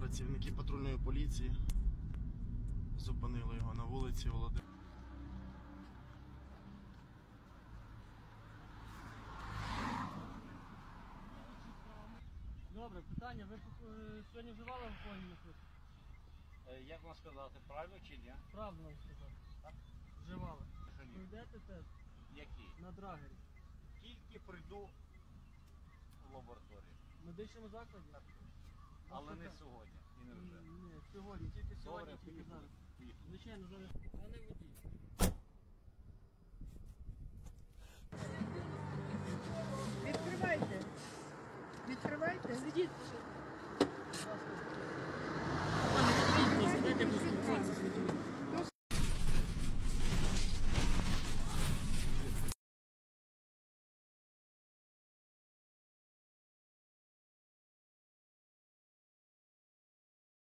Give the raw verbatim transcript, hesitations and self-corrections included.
Працівники патрульної поліції зупинили його на вулиці Володимира. Добре, питання. Ви е, сьогодні вживали алкогольні напитки? Як вам сказати, правильно чи ні? Правильно вам сказати. Так? Вживали. Що ні? Пройдете тест Які? на драгері. Тільки прийду в лабораторію. В медичному закладі? Так. Але не сьогодні і не вже. Ні, сьогодні, тільки сьогодні, Добре, тільки поїхали. зараз. Поїхали. Звичайно, зараз. Пане водій. Відкривайте. Відкривайте. Сидіть,